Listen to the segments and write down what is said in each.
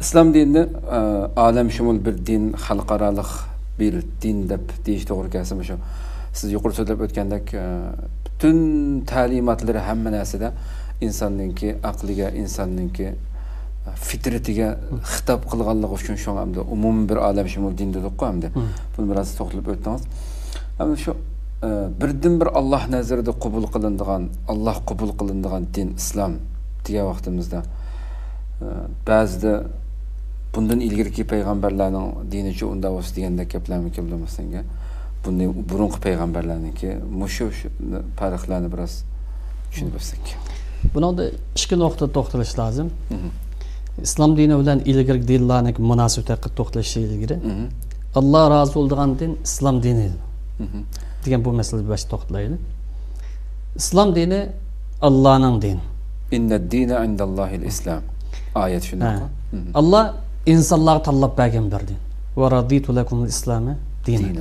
islom dinini olamshumul bir din, xalqarалық bir din deb deyish to'g'ri kelsa, shu siz yuqori so'zlab o'tgandek bütün ta'limotlari hamma narsada insonninki aqliga, insonninki fitratiga xitob qilganligi uchun shu hamda umumiy bir olamshumul din dedik-ku hamda. Buni biroz to'xtalib o'tdingiz. Hamda shu birdan bir Alloh nazarida qabul qilinadigan, Alloh qabul qilinadigan din islom degan vaqtimizda ba'zida bundan ilgirki payg'ambarlarning dinicha unda o's degandek gaplarni kelmasenga bunday burungi payg'ambarlarniki mushu farqlarni biroz tushunib olsak. Bunda ikki nuqta to'xtalish lozim. Islom dini bilan ilgirki dinlarning munosabati haqida to'xtalish ilgari. Alloh rozi bo'lgan din islom dini degan bu masalaga bash to'xtalaylik. Islom dini Allohning dini. Inna dina indallohil islam. Oyat shunaqa. Allah insonlarga tanlab bergan bir din. Va raditu lakumul islama dina.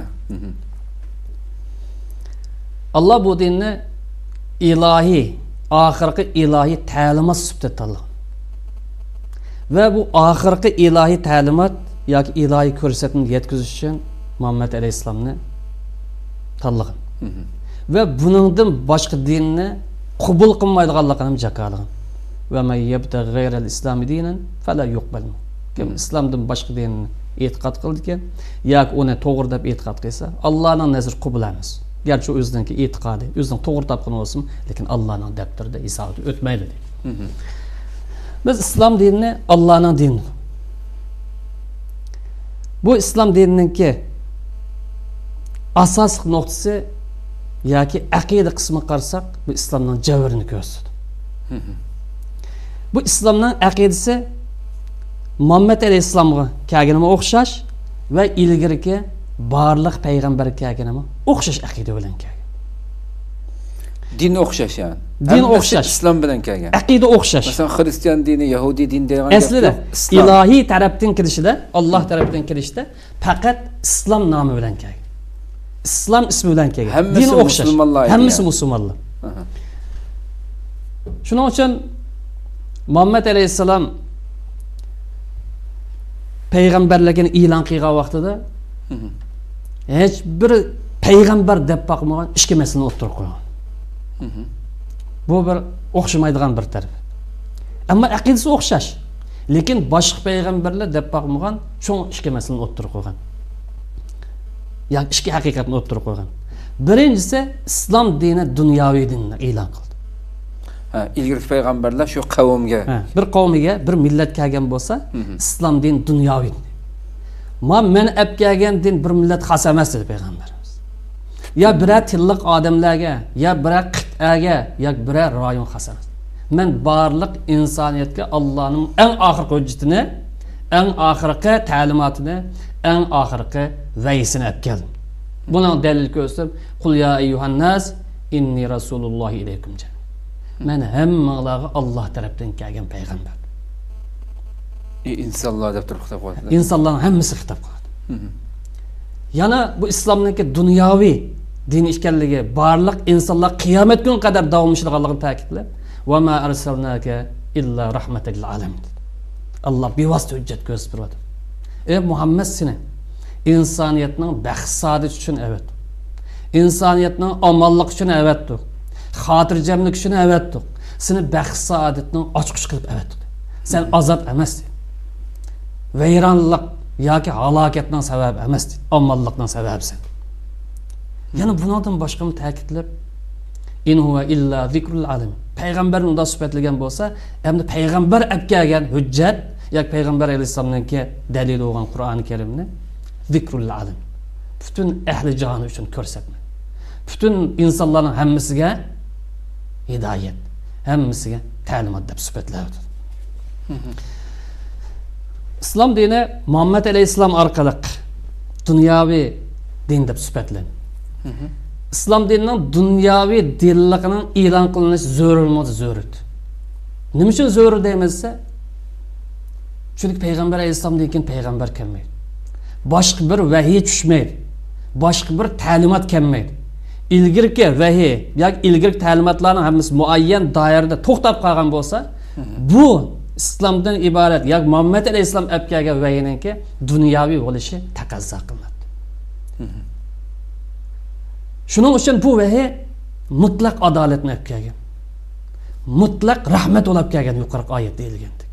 Allah bu dinni ilahi, oxirgi ilahi ta'limot sifatida tanlagan. Va bu oxirgi ilahi ta'limot yoki ilahi ko'rsatmani yetkazish uchun Muhammad alayhisalomni tanlagan. Va buningdan boshqa dinni qabul qilmaydiganligini jakalagan. Va man yabtaghi ghayral islami dinan fala yuqbal. Kim islomdan boshqa dinni e'tiqod qildi ekan, yoki uni to'g'ri deb e'tiqod qilsa, Allohning nazarida qabul emas. Gerçi o'zininki e'tiqodi, o'zining to'g'ri topgan bo'lsin, lekin Allohning daftarida hisobda o'tmaydi deydi. Biz islom dinini Allohning dini. Bu islom dinininki asosiy nuqtasi yoki aqida qismi qarasak, bu islomning javrini ko'rsatadi. Bu islomning aqidasi Muhammad alayhisalomga kelganiga o'xshash va ilgirki barliq payg'ambar kelganiga o'xshash aqida bilan kelgan. Din o'xshash yani. Din o'xshash. Islom bilan kelgan. Aqida o'xshash. Masalan, Xristian dini, Yahudi dini degan aslida ilohiy tarafdan kirishida, Alloh tarafdan kirishda faqat islom nomi bilan kelgan. İslam ismi bilan kelgan. Din o'xshash. Hammasi musulmonlar. Shuning uchun Muhammad alayhisalom payg'ambarligini e'lon qilgan vaqtida hech bir payg'ambar deb boqmagan ikki masalani o'tirib qo'ygan. Bu bir o'xshamaydigan bir taraf. Ammo aqidasi o'xshash. Lekin boshqa payg'ambarlar deb boqmagan shu ikki masalani o'tirib qo'ygan. Yoki ikki haqiqatni o'tirib qo'ygan. Birinchisi islom dini dunyoviy dinni e'lon qildi. İlgirki payg'ambarlar shu qavmga, bir qavmiga, bir millat kelgan bo'lsa, islom din dunyoviy. Men olib kelgan din bir millat xos emas dedi payg'ambarimiz. Ya biror tilliq odamlarga, ya biror qit'aga, yoki biror rayon xos emas. Men barliq insoniyatga Allohning eng oxirgi hujjatini, eng oxirgi ta'limotini, eng oxirgi va'yisini olib keldim. Buning dalil ko'rsatib, qul ya ayyuhan nas inni rasulullohi ilaykum. Men hammalarga Alloh tarafdan kelgan payg'ambar. İnsanlar deb turib xitob qiladi. İnsanlarning hammasi xitob qiladi. Yana bu islomniki dunyoviy din ekanligi, barliq insonlar qiyomat kun qadar davomlashadiganligini ta'kidlab, "Va ma arsalnaka illa rahmatan lil alamin." Alloh bevosita hujjat ko'rsatdi. Ey Muhammad seni insoniyatning baxt saodat uchun avatdi. İnsoniyatning omonlik uchun avatdi. Xotirjamlik uchun avatdi. Seni baxt saodatning ochqich qilib avatdi. Sen azob emas. Vayronlik yoki halokatning sababi emas, omonlikning sababisan. Yana bundan boshqa ta'kidlab, in huwa illa zikrul alam. Payg'ambarning unda sifatlagan bo'lsa, hamda payg'ambar olib kelgan hujjat yoki payg'ambar alayhisolamningki dalil bo'lgan Qur'oni Karimni zikrul alam. Bütün ehli jahon uchun ko'rsatma. Bütün insonlarning hammasiga hidayet, hammasiga ta'limot deb sifatlaydi. İslam dini Muhammed Aleyhisselam orqali dunyoviy din deb sifatlanadi. İslam dininin dunyoviy dinligining e'lon qilinishi zarur. Nima uchun zarur deymizsa? Chunki payg'ambar alayhisalomdan keyin payg'ambar kelmaydi. Boshqa bir vahiy tushmaydi. Boshqa bir ta'limot kelmaydi. İlgirki vahiy yoki ilgirki ta'limotlarning hammasi muayyan doirada to'xtab qolgan bo'lsa, bu islomdan iborat yoki Muhammad alayhissalom olib kelgan vahiyninki dunyoviy bo'lishi taqozo qiladi. Shuning uchun bu vahiy mutlaq adolatni olib kelgan. Mutlaq rahmat olib kelgan yuqorqi oyat deyilgandek.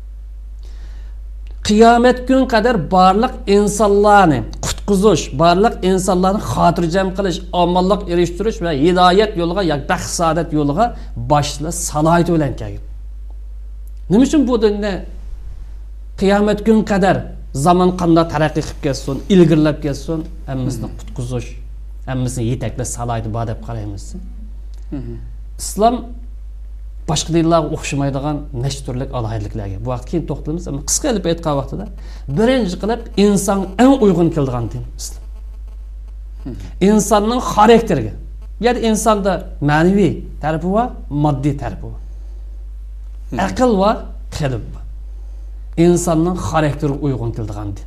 Qiyomat kun qadar barliq insonlarni qutqizish, barliq insonlarni xotirjam qilish, omonlik erishtirish va hidoyat yo'liga yoki baxt saodat yo'liga boshla salohiyat bilan kelgan. Nima uchun bu dinni qiyomat kun qadar zaman qanday taraqqiy qilib ketsin, ilgirlab ketsin, hammamizni qutqizish, hammamizni yetaklash salohiyati bor deb qaraymiz. Islom boshqa dinlarga o'xshamaydigan nechta turli alohidliklarga bu vaqt keyin to'xtalamiz, ammo qisqa qilib aytgan vaqtida birinchi qilib inson eng uyg'un keladigan din islom. İnsanning xarakteriga, ya'ni insonda ma'naviy tarafi va moddiy tarafi va aql va qalb va insonning xarakteriga uyg'un keladigan din.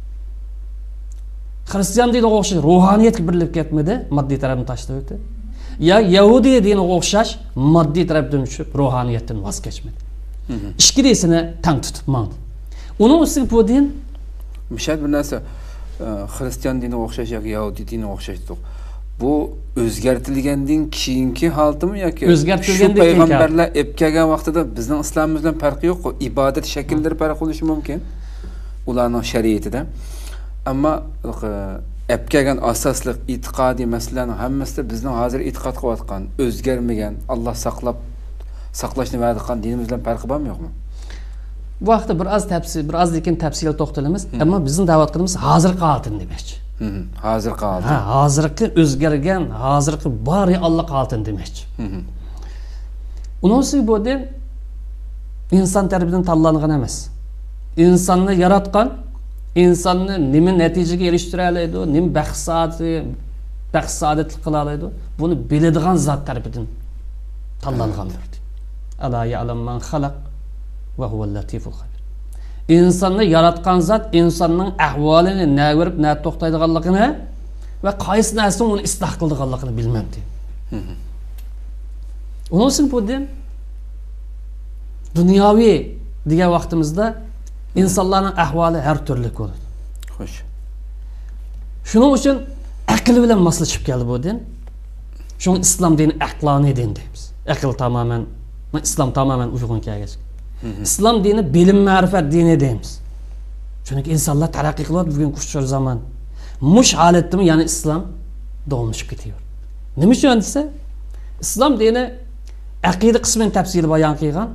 Xristian diniga o'xshash ruhaniyatga birlik ketmadi, moddiy tarafni tashlab o'tdi. Ya Yahudiy diniga o'xshash moddiy tarafdan tushib ruhaniyatdan voz kechmadi. Ikkilisini tang tutib mandi. Uning ustiga bu din mishad bir narsa Xristian diniga o'xshash yoki Yahudiy diniga o'xshash yo'q. Bu o'zgartirilgandan keyingi holatimi yoki o'zgartirilgandan keyin payg'ambarlar olib kelgan vaqtida bizning islomimiz bilan farqi yo'q-ku. Ibodat shakllari farq bo'lishi mumkin ularning shariatida. Ammo olib kelgan asosli e'tiqodiy masalalarning hammasida bizning hozir e'tiqod qilayotgan, o'zgarmagan, Alloh saqlashni va'da qilgan dinimiz bilan farqi bormi yo'qmi? Bu vaqtda biroz lekin tafsil to'xtalamiz, ammo bizning da'vat qilimiz hozirgi holatni demoqchi. Hozirgi holat. Ha, hozirgi o'zgargan, hozirgi bor reallik holatni demoqchi. Unisi bu din inson tarafidan tanlangan emas. İnsonni yaratgan, insonni nima natijaga erishtira oladi, nima baxt saodatli qila oladi, buni biladigan zot tarafidan tanlangandir. Ala ya'lam man xalaq va huval latiful xabir. İnsonni yaratgan zot insonning ahvolini na ko'rib, na to'xtaydiganligini va qaysi narsani uni isloh qiladiganligini bilmaydi. Onun uchun bu din dunyoviy degan vaqtimizda insonlarning ahvoli har turli bo'ladi. Xo'sh. Shuning uchun aql bilan moslashib keldi bu din. Shuning islom dini aqloniy din deymiz. Aql tamamen, islom tamamen uyg'un kelgan. İslam dini bilim ma'rifat dini deymiz. Chunki insonlar taraqqiy qilyapti bugun kuchli zaman. Mush holatdimi, ya'ni islom davomlashib ketayor. Nima uchun desa, islom dini aqida qismini tafsili bayon qilgan,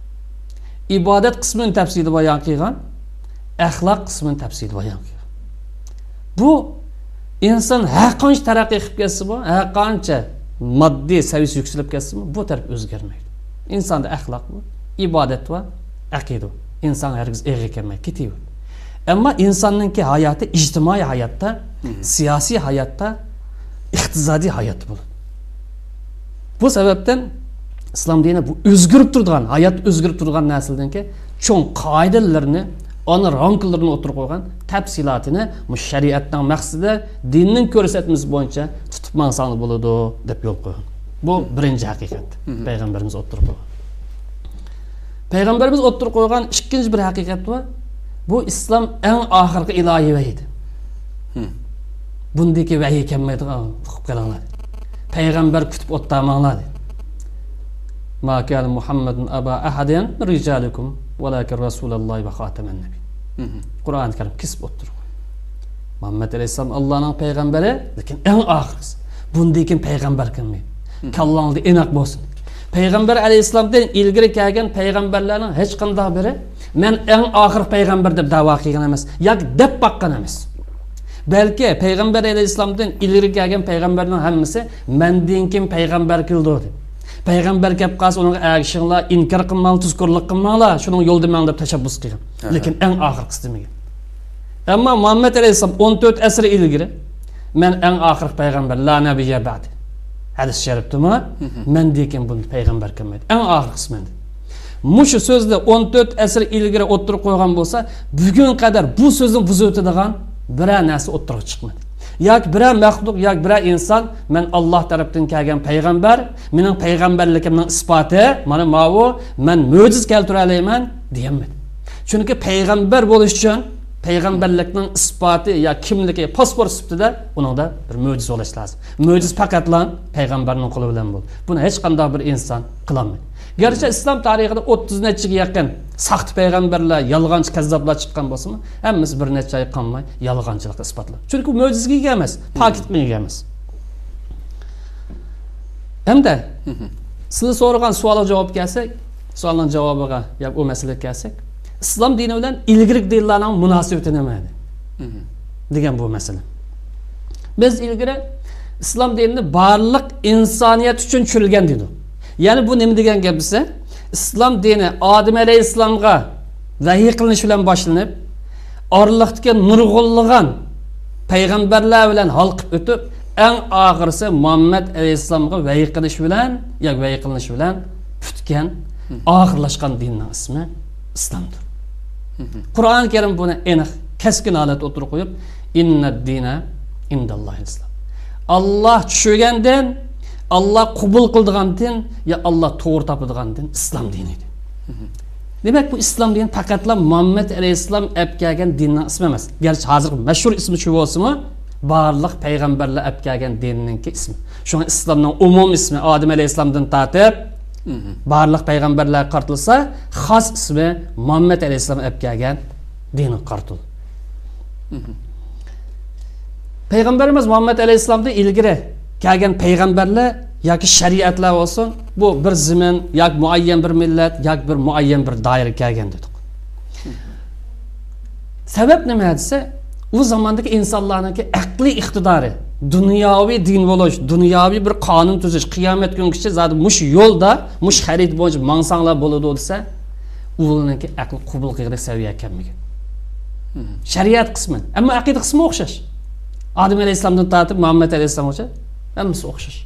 ibodat qismini tafsili bayon qilgan, axloq qismini tafsili bayon qilgan. Bu inson har qancha taraqqiy qilib ketsa, bu har qancha moddiy saviyasi yuksalib ketsa, bu taraf o'zgarmaydi. Insonda axloq bu, ibodat va aqida. İnsan herkes eg'i kelmay ketiyor. Ama insonning hayoti ijtimoiy hayotda, siyosiy hayotda, iqtisodiy hayot bo'ladi. Bu sababdan islom dini bu o'zgarib turgan, hayot o'zgarib turgan nasldanki cho'ng qoidalarni, ona ranklarini o'tirib qo'ygan tafsilotini shariatning maqsadi dinning ko'rsatmasi bo'yicha tutib mansani bo'ladi deb yo'l qo'ygan. Bu birinchi haqiqat. Payg'ambarimiz o'tirib qo'ygan. Payg'ambarimiz o'tirib qo'ygan ikkinchi bir haqiqat bor. Bu islom eng oxirgi ilohiy vahiy. Bundaki vahiy kelmaydigan o'qib qolinglar. Payg'ambar kutib o'ttamanglar. Ma kana Muhammadun aba ahadin rijalikum walakin rasululloh va xataman nabiy. Qur'on karim kisb o'tirib. Muhammad alayhisalom Allohning payg'ambari, lekin eng oxirgisi. Bundaki payg'ambar kelmaydi. Kallangda aniq bo'lsin. Payg'ambar alayhisalomdan ilgari kelgan payg'ambarlarning hech qanday biri men eng oxir payg'ambar deb da'vo qilgan emas, yoki deb baqqan emas. Balki payg'ambar alayhisalomdan ilgari kelgan payg'ambarning hammasi mendan kim payg'ambar keldi deb. Payg'ambar kelib qolsa unga agishinglar, inkor qilmang, tuzkurlik qilmanglar, shuning yo'lda men deb tashabbus qilgan. Lekin eng oxirgisi demagan. Ammo Muhammad alayhisalom 14 asr ilgari men eng oxir payg'ambar, la nabiyya ba'di. Hadis sharifdimi? Men degan bu payg'ambar kelmaydi. Eng oxirgisi men. Mushu so'zni 14 asr ilgari o'tirib qo'ygan bo'lsa, bugun qadar bu so'zni buzib o'tadigan biror narsa o'tirib chiqmadi. yoki biror maxluq yoki biror inson men Alloh tarafdan kelgan payg'ambar, mening payg'ambarligimning isboti mana bu men mo'jiz keltira olaman deyolmaydi. Chunki payg'ambar bo'lish uchun payg'ambarlikning isboti ya kimligi pasport sifatida uningda bir mo'jiz bo'lish lozim. Mo'jiz faqatla payg'ambarning qo'li bilan bo'ladi. Buni hech qanday bir inson qila olmaydi. Gerçi İslam tarixida 30 nechaga yaqin saxt payg'ambarlar, yolg'onchi kazzoblar chiqqan bo'lsa-mu, hammasi bir necha oy qolmay yolg'onchilikni isbotladi. Chunki mo'jizaga ega emas, pokitga ega emas. Hamda sizlar so'ragan savolga javob kelsak, savolning javobiga yoki o masalaga kelsak, islom dini bilan ilgari dinlarning munosabati nima edi? Degan bu masala. Biz ilgari islom dinini barliq insoniyat uchun tushirilgan dedik. Yani bu nima degan gap desa, islom dini Odam alayhissalomga vahiy qilinish bilan boshlanib, orliqdagi nurg'unlagan payg'ambarlar bilan halqib o'tib, eng oxirisi Muhammad alayhissalomga vahiy qilish bilan, yoki vahiy qilinish bilan putgan, oxirlashgan dinning ismi islomdir. Qur'oni Karim buni aniq, keskin holat o'tirib qo'yib, innad-dina indallohil islom. Alloh tushirgandan Allah kubul kıldığan din ya Allah doğru tapıdığan din İslam diniydi. Demek bu İslam dini fakatla Muhammed Aleyhisselam epkegen dininin ismi emas. Gerçi hazır meşhur ismi şu olsa mı? Barlıq peygamberle epkegen dininin ki ismi. Şuna İslam'ın umum ismi Adem Aleyhisselam'dan tatip barlıq peygamberler kartılsa has ismi Muhammed Aleyhisselam epkegen dinin kartıl. Peygamberimiz Muhammed Aleyhisselam'da ilgili kelgan payg'ambarlar yoki shariatlar olsun, bu bir zaman yoki muayyan bir millat yoki bir muayyan bir doira kelgan dedik. Sabab nima desa, u zamondagi insonlarning aqliy iqtidori, dunyoviy din bo'lish, dunyoviy bir qonun tuzish, qiyomat kunigacha zot mush yo'lda, mush xarid bo'yicha mansanglar bo'ladi desa, ularning aql qabul qiladigan saviya kelmagan. Shariat qismi, ammo aqida qismi o'xshash. Odam alayhissalomdan tortib Muhammad alayhissalomgacha hammasi o'xshash.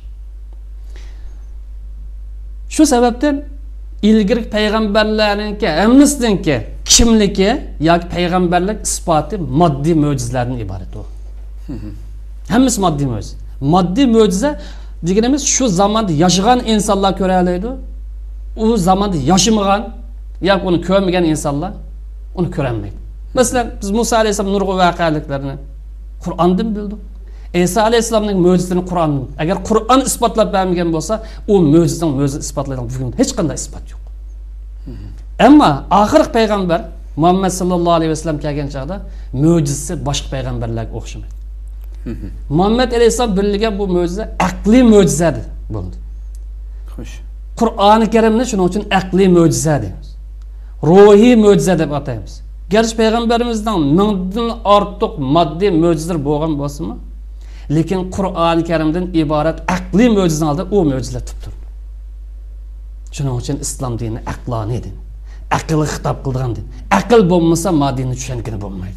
Shu sababdan ilgari payg'ambarlarningki hammasiningki kimligi yoki payg'ambarlik isboti moddiy mo'jizalardan iborat u. Hammasi moddiy mo'jiza. Moddiy mo'jiza deganimiz shu zamonda yashagan insonlar ko'ra oladi. U zamonda yashamagan yoki uni ko'rmagan insonlar uni ko'ra olmaydi. Masalan, biz Musa alayhisalom nurg'un voqealarni Qur'ondan bildik. İsa Aleyhisselam'ın mucizesini Kur'an'ın. Eğer Kur'an ispatlap vermegen olsa, o mucizenin mucize ispatlayan bugün hiç kanda ispat yok. Ama ahir peygamber Muhammed sallallahu aleyhi ve sellem kelgen çağda mucizesi başka peygamberlerle okşamaydı. Muhammed Aleyhisselam bildiğin bu mucize akli mucizedir buldu. Kur'an-ı Kerim'de şunun için akli mucize diyoruz. Ruhi mucize de atayımız. Gerçi peygamberimizden mingdan artık maddi mucizeler boğan olsa mı? Lekin Qur'oni Karimdan iborat aqliy mo'jizani oldi, u mo'jizalar tutib. Shuning uchun islom dini aqloniy din. Aqlga xitob qilgan din. Aql bo'lmasa madinni tushungani bo'lmaydi.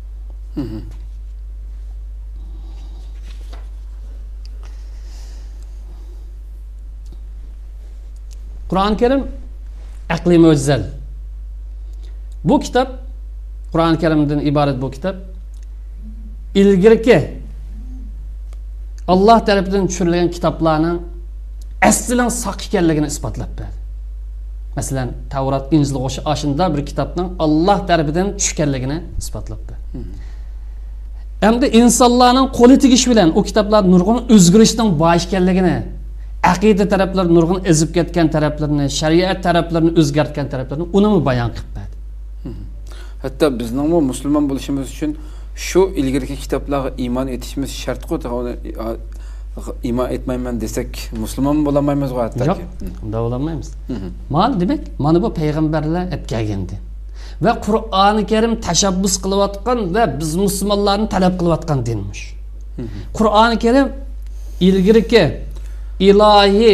Qur'oni Karim aqliy mo'jiza. Bu kitap Qur'oni Karimdan iborat bu kitap ilgirki Allah tarafından tushirilgan kitaplarning aslan saq ekanligini isbotlab berdi. Masalan, Tavrat, Injil oshunda bir kitapning Allah tarafından tushganligini isbotlab berdi. Hamda insonlarning qo'li tegish bilan u kitaplar nurg'un o'zgarishning bosh ekanligini, aqida taraflar nurg'un ezib ketgan taraflarini, shariat taraflarini o'zgartgan taraflarini uni bayon qilib berdi. Hatta bizning bu musulmon bo'lishimiz uchun şu ilgirki kitaplarga iman etişimiz şart qo'ydi. İman etmayman desek Müslüman bolamaymiz o hatta. Yok, da olamaymiz. Mal demek, mana bu peygamberler hep gelgendi. Ve Kur'an-ı Kerim teşebbüs kılıvatkan ve biz Müslümanların talep kılıvatkan dinmiş. Kur'an-ı Kerim ilgirki ilahi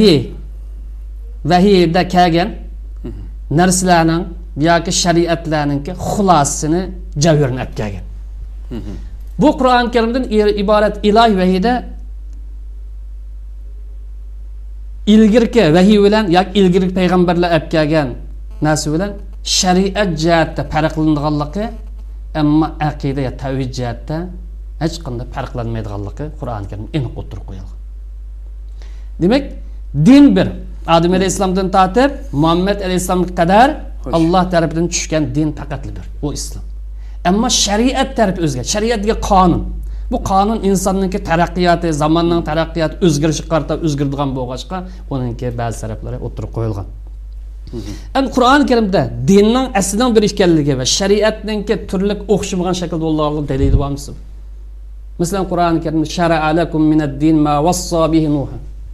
vahiyde kelgen narsalarning yoki shariatlarningki xulasini javhirini olib kelgan. Bu Qur'oni Karimdan iborat ilahi vahiyda ilgirki vahiy bilan yoki ilgirki payg'ambarlar olib kelgan narsa bilan shariat jihatda farqlanganligi, ammo aqida ya tavhid jihatda hech qanday farqlanmaydiganligi Qur'oni Karim aniq o'tirib qo'yilgan. Demak, din bir. Adem alayhissalomdan tortib Muhammad alayhissalomga qadar Alloh tarafidan tushgan din faqat bir, o islom. Ammo shariat tarafi o'zgardi. Shariat degan qonun. Bu qonun insonning taraqqiyoti, zamonning taraqqiyoti o'zgarishi qarta o'zgardigan bo'lg'achqa, uningki ba'zi taraflari o'tirib qo'yilgan. Endi Qur'oni Karimda dinning aslining bir ekanligi va shariatningki turli o'xshamagan shaklda bo'lganligi dalili bormi? Masalan, Qur'oni Karimda shara'a lakum minad-din ma wassa bihi Nuh.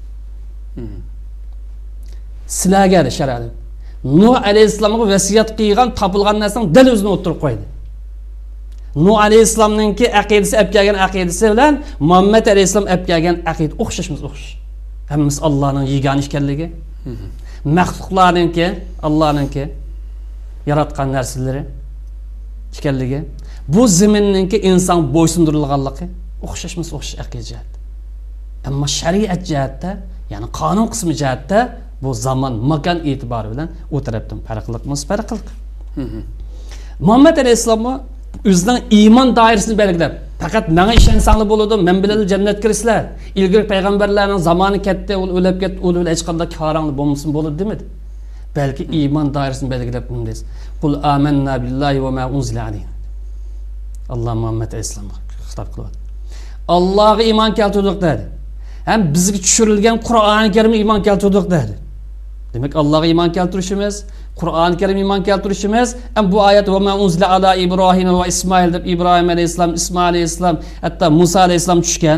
Sizlarga shariat. Nuh alayhissalomga vasiyat qilgan, topilgan narsaning dal o'zini o'tirib qo'ydi. Nuh alayhissalomningki aqidasi olib kelgan aqidasi bilan Muhammad alayhissalom olib kelgan aqida o'xshashimiz o'xshash. Hammasi Allohning yegani ekanligi. Maxluqlarningki, Allohninki yaratgan narsalari ekanligi. Bu zaminningki inson bo'ysundirilganligi o'xshashimiz o'xshash aqida. Ammo shariat jihatda, ya'ni qonun qismi jihatda bu zaman, makan e'tibori bilan o tarafdan farqliq. Muhammad alayhissalom o'zining iymon doirasini belgilab, faqat menga ishonsanglar bo'ladi, men bilan jannatga kirsizlar. Ilgari payg'ambarlarning zamoni ketdi, u o'lib ketdi, u hech qanday karangli bo'lmasin bo'ladi demadi. Balki iymon doirasini belgilab bunday. Qul amanna billahi va ma unzila alayhi. Alloh Muhammad alayhissalomga xitob qiladi. Allohga iymon keltirdik dedi. Ham bizga tushirilgan Qur'oni Karimga iymon keltirdik dedi. Demak, Allohga iymon keltirishimiz, Qur'oni Karim iymon keltirishimiz, ham bu oyat va ma unzila ala Ibrohim va Ismoil deb Ibrohim alayhissalom, Ismoil alayhissalom, hatto Musa alayhissalom tushgan.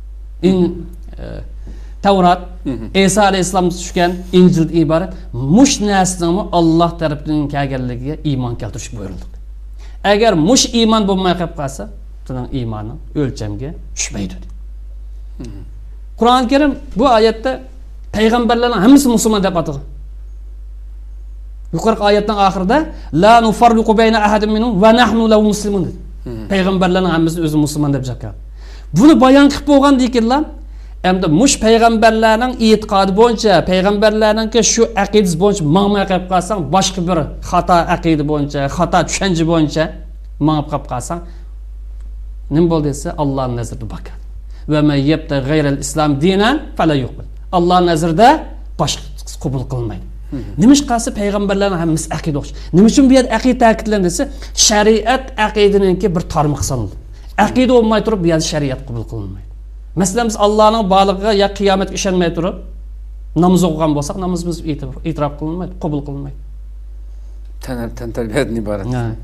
Tavrat, Isa alayhissalom tushgan Injil iborat. Mush narsani Alloh tarafidan kelganligiga iymon keltirish buyurildi. Agar mush iymon bo'lmay qolib qolsa, uning iymoni o'lchamga tushmaydi. Qur'oni Karim bu oyatda payg'ambarlarning hammasi musulmon deb atagan. Yuqorqi oyatning oxirida la nufarriqu bayna ahadin minhum va nahnu lahu muslimun dedi. Payg'ambarlarning hammasi o'zi musulmon deb jaqqa. Buni bayon qilib bo'lgandan keyin endi mush payg'ambarlarning e'tiqodi bo'yicha, payg'ambarlarning shu aqidasi bo'yicha ma'may qilib qolsang, boshqa bir xato aqida bo'yicha, xato tushuncha bo'yicha ma'may qilib qolsang, nima bo'ldi desa, Allohning nazarida bakar. Va man yabta g'ayral islam dinan fala yuqbal. Alloh nazarida boshqa qabul qilmaydi. Nima ish qilsa payg'ambarlarning hammasi aqida o'xshash. Nima uchun bu yerda aqida ta'kidlandi desa, shariat aqidaninki bir tarmoq sanaladi. Aqida bo'lmay turib bu yerda shariat qabul qilinmaydi. Masalan, biz Allohning borligiga ya qiyomatga ishonmay turib namoz o'qigan bo'lsak, namozimiz e'tirof qilinmaydi, qabul qilinmaydi. Tarbiyatdan iborat.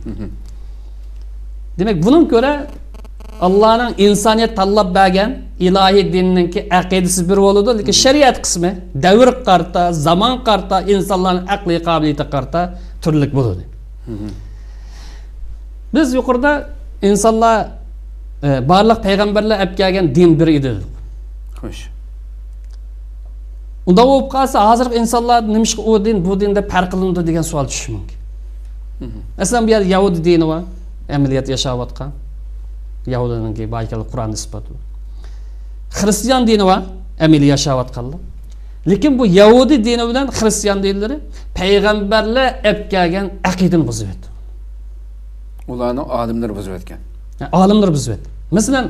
Demak, bundan ko'ra Allohning insoniyat tanlab bergan ilohiy dinninki aqidasi bir bo'ladi, lekin shariat qismi davr qarta, zamon qarta, insonlarning aqliy qobiliyati qarta turlik bo'ladi. Biz yuqorida insonlar barliq payg'ambarlar olib kelgan din bir edi. Xo'sh. Unda bo'lib qolsa, hozirgi insonlar nimishqa u din, bu dinda farq qilindi degan savol tushishi mumkin. Masalan, bu yerda Yahudi dini va amaliyat yashayotgan Yahudining baykal Qur'on isboti. Xristian dini va amaliy yashayotganlar. Lekin bu Yahudi dini bilan Xristian dinlari payg'ambarlar olib kelgan aqidani buzib etdi. Ularning olimlari buzib etgan. Olimlar buzib etdi. Masalan,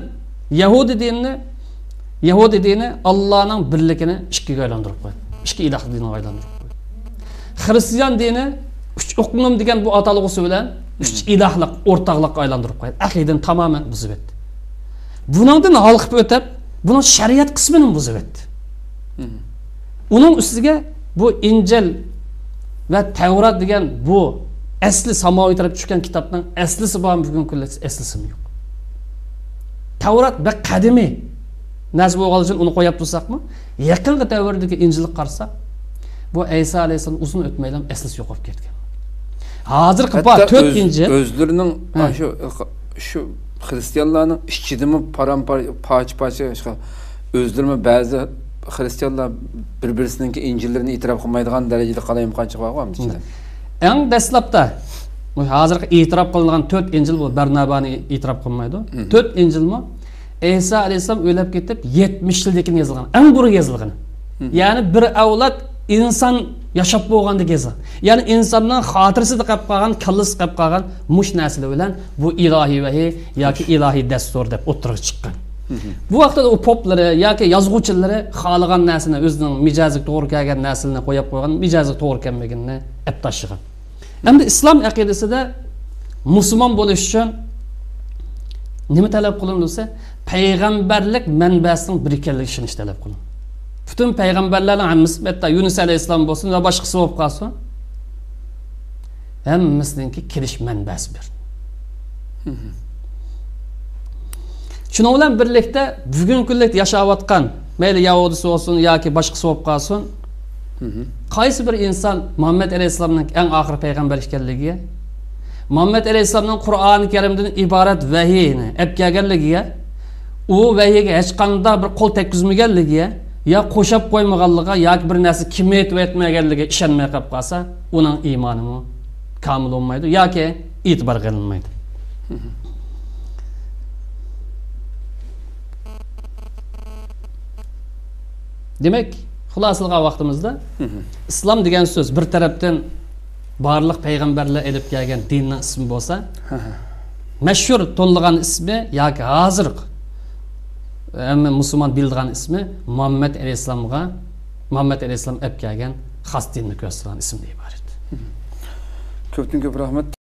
Yahudi dini Allohning birligini ikkiga aylantirib qo'ydi. Ikki iloh dinini aylantirib qo'ydi. Xristian dini uch uqnum degan bu atalg'usi bilan uch ilohlik o'rtoqlikqa aylantirib qo'ydi. Aqidani tamoman buzib etdi. Buningdan olqib o'tib, buni shariat qismini buzib etdi. Uning ustiga bu Injil va Tavrat degan bu asli samoviy taraf tushgan kitobning aslisi bor, bugun kunlar aslisi yo'q. Tavrat bir qadimiy narsa bo'lgani uchun uni qo'yib tursaqmi, yaqingi davrdagi Injilni qarsak, bu Isa alayhisalom uzun o'tmaylam aslisi yo'qolib ketgan. Hozirgi bor 4 Injil o'zlarining shu xristianlarning ichidimi parcha o'zlari ba'zi xristianlar bir-birisining Injillarini e'tirof qilmaydigan darajada qalayim qancha bo'lgan ichida. Eng dastlabda hozirgi e'tirof qilingan 4 Injil bu Barnabani e'tirof qilmaydi. 4 Injilmi Isa alayhisalom o'lib ketib 70 yildan keyin yozilgan. Eng burun yozilgan. Ya'ni bir avlod inson Yaşap bo'lganda keza. Ya'ni insonning xotirasida qolib qolgan, kallasi qolib qolgan mush narsalar bilan bu ilohiy vahiy yoki ilohiy dastur deb o'tirib chiqqan. Bu vaqtda u poplari yoki yozuvchilari xohlagan narsani o'zining mijoziga to'g'ri kelgan narsalarni qo'yib qo'ygan, mijoziga to'g'ri kelmaganini olib tashlagan. Endi islom aqidasida musulmon bo'lish uchun nima talab qilinsa, payg'ambarlik manbasining bir ekanligiga ishonish talab qilinadi. Bütün peygamberlerle hammasi, hatta Yunus aleyhisselam olsun ve başkası olup kalsın, hemmisininki kirish manbasi bir. Şuna bilan birlikte bugungi kunda yashayotgan, mayli Yahudisi olsun yoki boshqasi olup kalsın, qaysi bir inson Muhammed aleyhisselamning eng oxirgi payg'ambar ekanligiga, Muhammed aleyhisselamning Qur'oni Karimdan iborat vahiyni olib kelganligiga, u vahiyga hech qanday bir qo'l tekkizmaganligiga ya qo'shib qo'ymaganligiga yoki bir narsa kimetib etmaganligiga ishonmay qolib qolsa, uning iymoni kamil bo'lmaydi yoki e'tibor qilinmaydi. Demak, xulosaga vaqtimizda islom degan so'z bir tarafdan barliq payg'ambarlar elib kelgan dinning ismi bo'lsa, mashhur to'nlagan ismi yoki hozir ama musulmon bildiğin ismi Muhammed aleyhisselamga Muhammed aleyhisselam olib kelgan xos dinni ko'rsatgan ismdan iborat. Ko'pdan ko'p rahmat.